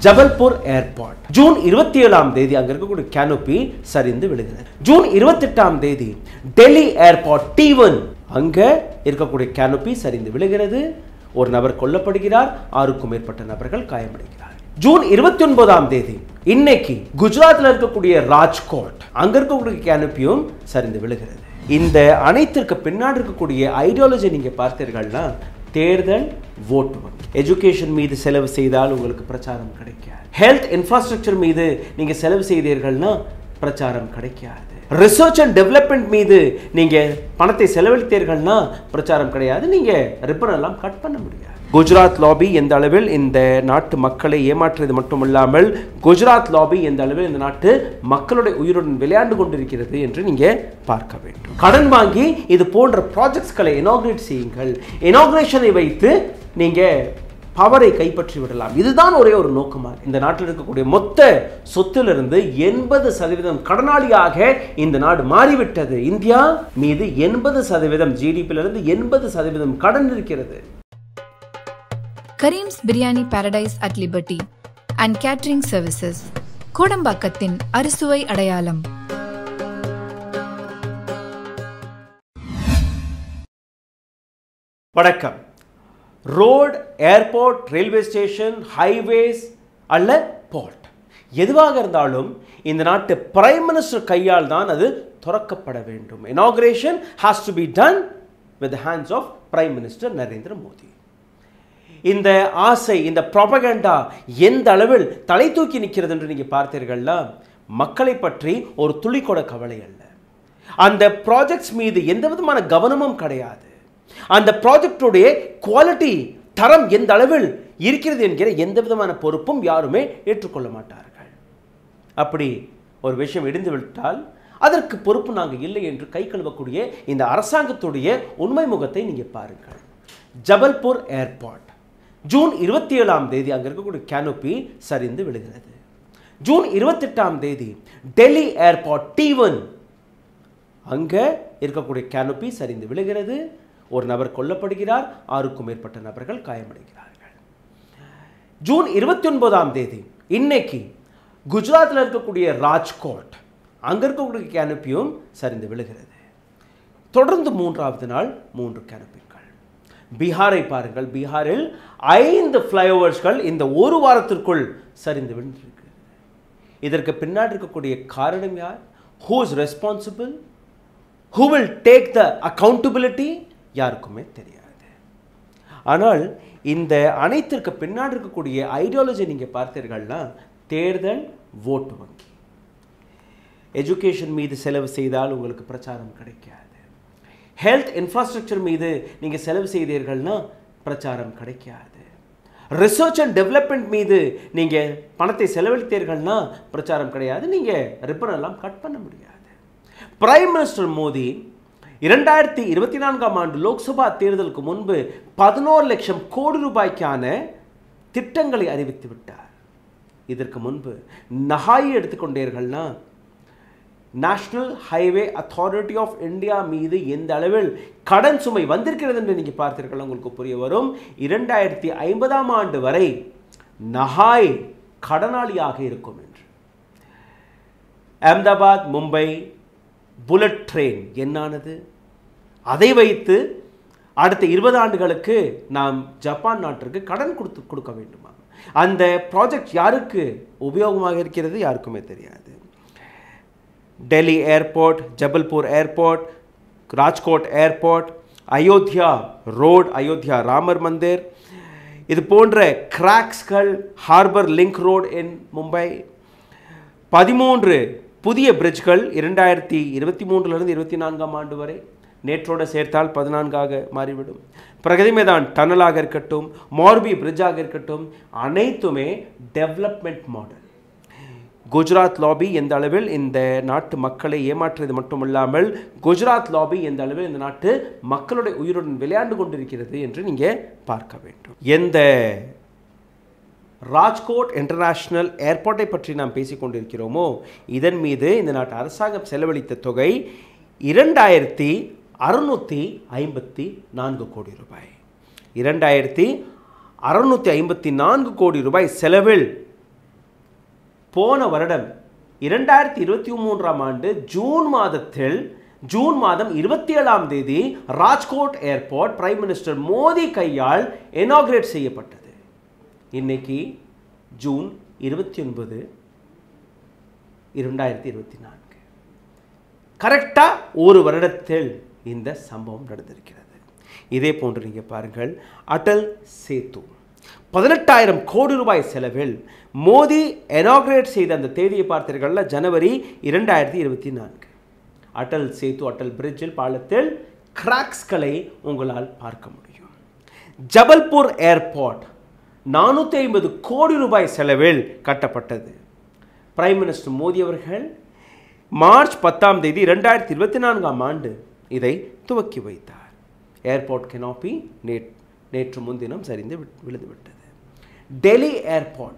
Jabalpur airport June 27ஆம் தேதி அங்க இருக்கக்கூடிய கேனோபி சரிந்து விழுகிறது. ஜூன் 28ஆம் தேதி டெல்லி ஏர்போர்ட் T1 அங்க இருக்கக்கூடிய கேனோபி சரிந்து விழுகிறது. ஒரு நபர் கொல்லப்படுகிறார், 6க்கும் மேற்பட்ட நபர்கள் காயமடைகிறார். ஜூன் 29ஆம் தேதி இன்னைக்கு குஜராத்தில் இருக்கக்கூடிய ராஜ்கோட் அங்க இருக்கக்கூடிய கேனோபியும் சரிந்து விழுகிறது. இந்த அனைத்திற்கு பின்னாடி இருக்கக்கூடிய ஐடியாலஜி நீங்க பார்த்தீர்கள்னா தேர்தல் ஓட்டு வங்கி. எஜுகேஷன் மீது செலவு செய்தால் உங்களுக்கு பிரச்சாரம் கிடைக்காது. ஹெல்த் இன்ஃப்ராஸ்ட்ரக்சர் மீது நீங்க செலவு செய்தீர்கள்னா பிரச்சாரம் கிடைக்காது. ரிசர்ச் அண்ட் டெவலப்மெண்ட் மீது நீங்க பணத்தை செலவழித்தீர்கள்னா பிரச்சாரம் கிடையாது. நீங்க ரிப்பன் எல்லாம் கட் பண்ண முடியாது. குஜராத் லாபி எந்த அளவில் இந்த நாட்டு மக்களை ஏமாற்றுவது மட்டுமல்லாமல் குஜராத் லாபி எந்த அளவில் இந்த நாட்டு மக்களுடைய உயிருடன் விளையாண்டு கொண்டிருக்கிறது என்று நீங்க பார்க்க வேண்டும். கடன் வாங்கி இது போன்ற ப்ராஜெக்ட்ஸ்களை இனாகிரேட் செய்யுங்கள். இனாகிரேஷனை வைத்து நீங்க பவரை கைப்பற்றி விடலாம். இதுதான் ஒரே ஒரு நோக்கமாக. இந்த நாட்டில் இருக்கக்கூடிய மொத்த சொத்திலிருந்து 80% கடனாளியாக இந்த நாடு மாறிவிட்டது. இந்தியா மீது 80% ஜிடிபியிலிருந்து 80% கடன் இருக்கிறது. Kareem's Biryani Paradise at Liberty and Catering Services கோடம்பாக்கத்தின் அறுசுவை அடையாளம். வணக்கம். Road, airport, railway station, highways அல்ல போர்ட் எதுவாக இருந்தாலும் இந்த நாட்டு பிரைம் மினிஸ்டர் கையால் தான் அது திறக்கப்பட வேண்டும். Inauguration has to be done with the hands of prime minister Narendra Modi. இந்த ஆசை, இந்த ப்ராபகண்டா எந்த அளவில் தலை தூக்கி நிற்கிறது என்று நீங்க பார்த்தீர்கள்னா மக்களை பற்றி ஒரு துளி கூட கவலை அல்ல. அந்த ப்ராஜெக்ட்ஸ் மீது எந்த விதமான கவனமும் கிடையாது. அந்த ப்ராஜெக்டுடைய குவாலிட்டி, தரம் எந்த அளவில் இருக்கிறது என்கிற எந்த விதமான பொறுப்பும் யாருமே ஏற்றுக்கொள்ள மாட்டார்கள். அப்படி ஒரு விஷயம் இடிந்து விட்டால் அதற்கு பொறுப்பு நாங்கள் இல்லை என்று கை கழுவக்கூடிய இந்த அரசாங்கத்துடைய உண்மை முகத்தை நீங்க பாருங்கள். ஜபல்பூர் ஏர்போர்ட் ஜூன் 27ஆம் தேதி அங்க இருக்கக்கூடிய கேனோபி சரிந்து விழுகிறது. ஜூன் 28ஆம் தேதி டெல்லி ஏர்போர்ட் T1 அங்க இருக்கக்கூடிய கேனோபி சரிந்து விழுகிறது. ஒரு நபர் கொல்லப்படுகிறார், 6க்கும் மேற்பட்ட நபர்கள் காயமடைகிறார்கள். ஜூன் 29ஆம் தேதி இன்னைக்கு குஜராத்தில் இருக்கக்கூடிய ராஜ்கோட் அங்க இருக்கக்கூடிய கேனோபியும் சரிந்து விழுகிறது. தொடர்ந்து 3வது நாள் 3 கேனோபிகள். பீகாரை பாருங்கள். பீகாரில் 5 ஃப்ளைஓவர்ஸ்கள் இந்த ஒரு வாரத்திற்குள் சரிந்து விழுந்திருக்கு. இதற்கு பின்னாடி இருக்கக்கூடிய காரணம் யார்? Who is responsible? Who will take the accountability? யாருக்குமே தெரியாது. ஆனால் இந்த அனைத்திற்கு பின்னாடி இருக்கக்கூடிய ஐடியாலஜி நீங்க பார்த்தீர்கள்னா தேர்தல் ஓட்டு வங்கி. எஜுகேஷன் மீது செலவு செய்தால் உங்களுக்கு பிரச்சாரம் கிடைக்காது. ஹெல்த் இன்ஃப்ராஸ்ட்ரக்சர் மீது நீங்க செலவு செய்தீர்கள்னா பிரச்சாரம் கிடைக்காது. ரிசர்ச் அண்ட் டெவலப்மெண்ட் மீது நீங்க பணத்தை செலவழித்தீர்கள்னா பிரச்சாரம் கிடையாது. நீங்க ரிப்பன் எல்லாம் கட் பண்ண முடியாது. பிரைம் மினிஸ்டர் மோடி 2024ஆம் ஆண்டு லோக்சபா தேர்தலுக்கு முன்பு 11 லட்சம் கோடி ரூபாய்க்கான திட்டங்களை அறிவித்து விட்டார். இதற்கு முன்பு நகாயை எடுத்துக்கொண்டீர்கள்னா national highway authority of India மீது எந்த அளவில் கடன் சுமை வந்திருக்கிறது என்று நீங்க பார்த்தீர்கள் உங்களுக்கு புரிய வரும். 2050ஆம் ஆண்டு வரை நகாய் கடனாளியாக இருக்கும் என்று. அஹமதாபாத் மும்பை புல்லட் ட்ரெயின் என்னானது? அதை வைத்து அடுத்த 20 ஆண்டுகளுக்கு நாம் ஜப்பான் நாட்டிற்கு கடன் கொடுக்க வேண்டுமா? அந்த ப்ராஜெக்ட் யாருக்கு உபயோகமாக இருக்கிறது? யாருக்குமே தெரியாது. Delhi airport, Jabalpur airport, Rajkot airport, Ayodhya road, Ayodhya Ramar Mandir, இது போன்ற கிராக்ஸ்கள், harbour link road in Mumbai, 13 புதிய பிரிட்ஜ்கள் 2023லிருந்து 24ஆம் ஆண்டு வரை, நேற்றோடு சேர்த்தால் 14ஆக மாறிவிடும். பிரகதி மேதான் டனலாக இருக்கட்டும், மார்பி பிரிட்ஜாக இருக்கட்டும், அனைத்துமே டெவலப்மெண்ட் மாடல். குஜராத் லாபி எந்த அளவில் இந்த நாட்டு மக்களை ஏமாற்றுவது மட்டுமல்லாமல் குஜராத் லாபி எந்த அளவில் இந்த நாட்டு மக்களுடைய உயிருடன் விளையாண்டு கொண்டிருக்கிறது என்று நீங்க பார்க்க வேண்டும். எந்த ராஜ்கோட் இன்டர்நேஷனல் ஏர்போர்ட்டை பற்றி நாம் பேசிக் கொண்டிருக்கிறோமோ இதன் மீது இந்த நாட்டு அரசாங்கம் செலவழித்த தொகை 2654 கோடி ரூபாய். 2654 கோடி ரூபாய் செலவில் போன வருடம் 2023ஆம் ஆண்டு ஜூன் மாதம் 27ஆம் தேதி Rajkot airport prime minister Modi கையால் இனாகிரேட் செய்யப்பட்டது. இன்னைக்கு ஜூன் 29, 2024. கரெக்டா ஒரு வருடத்தில் இந்த சம்பவம் நடந்திருக்கிறது. இதே போன்று நீங்க பாருங்கள், அடல் சேது 18,000 கோடி ரூபாய் செலவில் மோடி இனாகிரேட் செய்த அந்த தேதியை பார்த்தீர்கள், ஜனவரி 2024. அடல் சேது, அடல் பிரிட்ஜில் பாலத்தில் கிராக்ஸ்களை உங்களால் பார்க்க முடியும். ஜபல்பூர் ஏர்போர்ட் 450 கோடி ரூபாய் செலவில் கட்டப்பட்டது. பிரைம் மினிஸ்டர் மோடி அவர்கள் மார்ச் 10ஆம் தேதி 2024ஆம் ஆண்டு இதை துவக்கி வைத்தார். ஏர்போர்ட் கெனாப்பி நேற்று முன்தினம் சரிந்து விழுந்துவிட்டது. டெல்லி ஏர்போர்ட்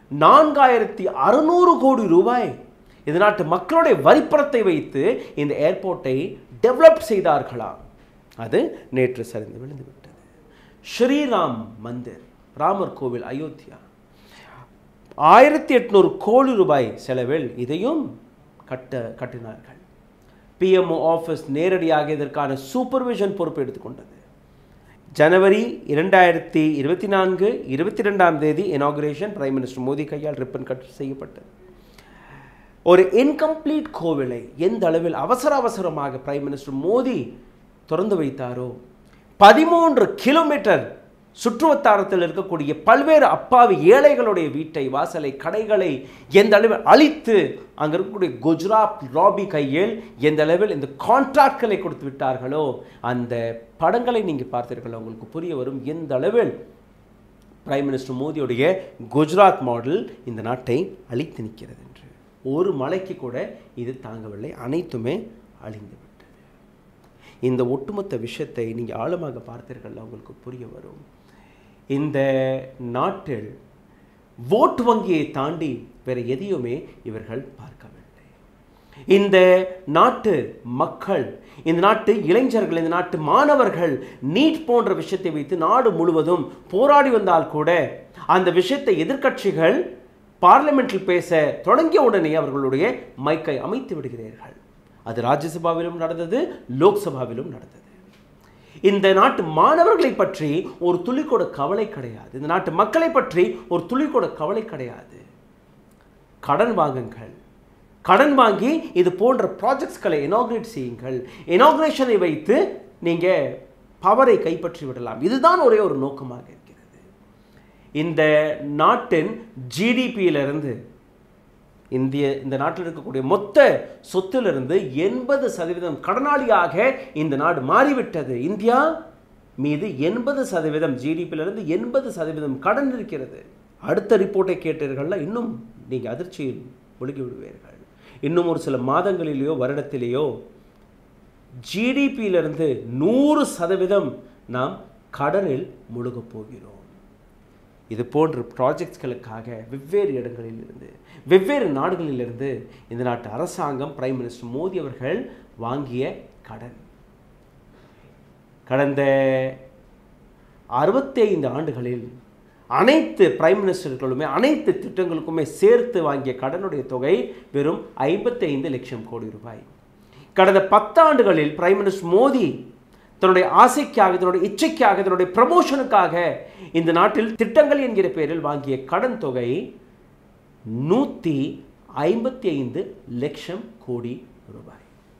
4600 கோடி ரூபாய் இந்த நாட்டு மக்களுடைய வரிப்பணத்தை வைத்து இந்த ஏர்போர்ட்டை டெவலப் செய்தார்களாம். அது நேற்று சரிந்து விழுந்துவிட்டது. ஸ்ரீராம் மந்திர், ராமர் கோவில் அயோத்தியா 1800 கோடி ரூபாய் செலவில் இதையும் கட்டினார்கள். பிஎம்ஓ ஆஃபீஸ் நேரடியாக இதற்கான சூப்பர்விஷன் பொறுப்பு எடுத்துக்கொண்டது. ஜனவரி 2024 22ஆம் தேதி இனாகுரேஷன் பிரைம் மினிஸ்டர் மோடி கையால் ரிப்பன் கட் செய்யப்பட்டது. ஒரு இன்கம்ப்ளீட் கோவிலை எந்த அளவில் அவசரமாக பிரைம் மினிஸ்டர் மோடி திறந்து வைத்தாரோ, 13 கிலோமீட்டர் சுற்றுவட்டாரத்தில் இருக்கக்கூடிய பல்வேறு அப்பாவி ஏழைகளுடைய வீட்டை, வாசலை, கடைகளை எந்த அளவில் அழித்து அங்கே இருக்கக்கூடிய குஜராத் லாபி கையில் எந்த அளவில் இந்த கான்ட்ராக்ட்களை கொடுத்து விட்டார்களோ, அந்த படங்களை நீங்கள் பார்த்தீர்களோ உங்களுக்கு புரிய வரும் எந்த அளவில் பிரைம் மினிஸ்டர் மோடியுடைய குஜராத் மாடல் இந்த நாட்டை அழித்து நிற்கிறது என்று. ஒரு மலைக்கு கூட இது தாங்கவில்லை, அனைத்துமே அழிந்து விட்டது. இந்த ஒட்டுமொத்த விஷயத்தை நீங்கள் ஆழமாக பார்த்தீர்கள், உங்களுக்கு புரிய வரும். இந்த நாட்டில் ஓட்டு வங்கியை தாண்டி வேற எதையுமே இவர்கள் பார்க்கவில்லை. இந்த நாட்டு மக்கள், இந்த நாட்டு இளைஞர்கள், இந்த நாட்டு மாணவர்கள் நீட் போன்ற விஷயத்தை வைத்து நாடு முழுவதும் போராடி வந்தால் கூட அந்த விஷயத்தை எதிர்க்கட்சிகள் பார்லிமெண்டில் பேச தொடங்கிய உடனே அவர்களுடைய மைக்கை அமைத்து விடுகிறார்கள். அது ராஜ்யசபாவிலும் நடந்தது, லோக்சபாவிலும் நடந்தது. இந்த நாட்டு மாணவர்களை பற்றி ஒரு துளி கூட கவலை கிடையாது. இந்த நாட்டு மக்களை பற்றி ஒரு துளி கூட கவலை கிடையாது. கடன் வாங்குங்கள், கடன் வாங்கி இது போன்ற ப்ராஜெக்ட்ஸ்களை இனாகிரேட் செய்யுங்கள். இனாகிரேஷனை வைத்து நீங்க பவரை கைப்பற்றி விடலாம். இதுதான் ஒரே ஒரு நோக்கமாக இருக்கிறது. இந்த நாட்டின் ஜிடிபியிலிருந்து, இந்த நாட்டில் இருக்கக்கூடிய மொத்த சொத்திலிருந்து 80% கடனாளியாக இந்த நாடு மாறிவிட்டது. இந்தியா மீது 80% ஜிடிபியிலிருந்து 80% கடன் இருக்கிறது. அடுத்த ரிப்போர்ட்டை கேட்டீர்கள்னா இன்னும் நீங்கள் அதிர்ச்சியில் ஒழுகி விடுவீர்கள். இன்னும் ஒரு சில மாதங்களிலேயோ வருடத்திலேயோ ஜிடிபியிலிருந்து 100% நாம் கடனில் முழுகப் போகிறோம். இது போன்ற ப்ராஜெக்ட்ஸ்களுக்காக வெவ்வேறு இடங்களிலிருந்து, வெவ்வேறு நாடுகளிலிருந்து இந்த நாட்டு அரசாங்கம், பிரைம் மினிஸ்டர் மோடி அவர்கள் வாங்கிய கடன் கடந்த 65 ஆண்டுகளில் அனைத்து பிரைம் மினிஸ்டர்களுமே அனைத்து திட்டங்களுக்குமே சேர்த்து வாங்கிய கடனுடைய தொகை வெறும் 55 லட்சம் கோடி ரூபாய். கடந்த 10 ஆண்டுகளில் பிரைம் மினிஸ்டர் மோடி தன்னுடைய ஆசைக்காக, தன்னுடைய இச்சைக்காக, தன்னுடைய ப்ரமோஷனுக்காக இந்த நாட்டில் திட்டங்கள் என்கிற பெயரில் வாங்கிய கடன் தொகை 155 லட்சம் கோடி ரூபாய்.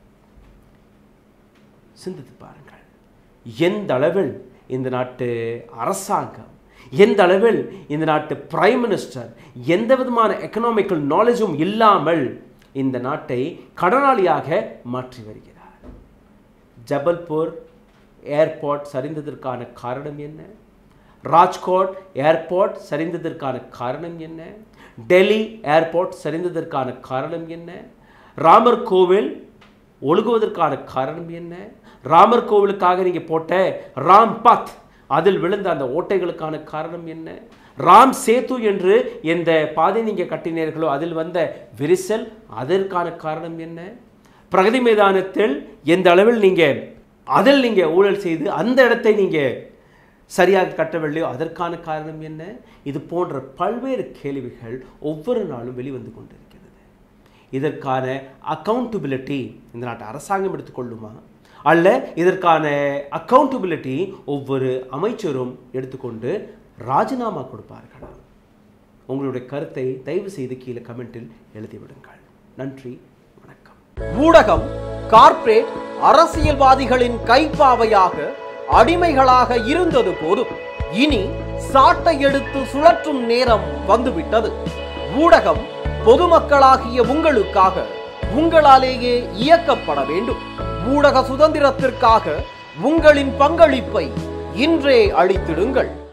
சிந்தித்து பாருங்கள், எந்த அளவில் இந்த நாட்டு அரசாங்கம், எந்த அளவில் இந்த நாட்டு பிரைம் மினிஸ்டர் எந்த விதமான எக்கனாமிக்கல் நாலேஜும் இல்லாமல் இந்த நாட்டை கடனாளியாக மாற்றி வருகிறார். ஜபல்பூர் ஏர்போர்ட் சரிந்ததற்கான காரணம் என்ன? ராஜ்கோட் ஏர்போர்ட் சரிந்ததற்கான காரணம் என்ன? டெல்லி ஏர்போர்ட் சரிந்ததற்கான காரணம் என்ன? ராமர் கோவில் ஒழுகுவதற்கான காரணம் என்ன? ராமர் கோவிலுக்காக நீங்கள் போட்ட ராம் பத், அதில் விழுந்த அந்த ஓட்டைகளுக்கான காரணம் என்ன? ராம் சேது என்று எந்த பாதை நீங்கள் கட்டினீர்களோ அதில் வந்த விரிசல், அதற்கான காரணம் என்ன? பிரகதி மைதானத்தில் எந்த அளவில் நீங்கள் ஊழல் செய்து அந்த இடத்தை நீங்கள் சரியாக கட்டவில்லையோ அதற்கான காரணம் என்ன? இது போன்ற பல்வேறு கேள்விகள் ஒவ்வொரு நாளும் வெளிவந்து கொண்டிருக்கிறது. இதற்கான அக்கௌண்டபிலிட்டி இந்த நாட்டு அரசாங்கம் எடுத்துக்கொள்ளுமா, அல்ல இதற்கான அக்கௌண்டபிலிட்டி ஒவ்வொரு அமைச்சரும் எடுத்துக்கொண்டு ராஜினாமா கொடுப்பார்களா? உங்களுடைய கருத்தை தயவு செய்து கீழே கமெண்டில் எழுதிவிடுங்கள். நன்றி, வணக்கம். ஊடகம் கார்ப்பரேட் அரசியல்வாதிகளின் கைப்பாவையாக அடிமைகளாக இருந்தது போதும், இனி சாட்டை எடுத்து சுழற்றும் நேரம் வந்துவிட்டது. ஊடகம் பொதுமக்களாகிய உங்களுக்காக உங்களாலேயே இயக்கப்பட வேண்டும். ஊடக சுதந்திரத்திற்காக உங்களின் பங்களிப்பை இன்றே அளித்திடுங்கள்.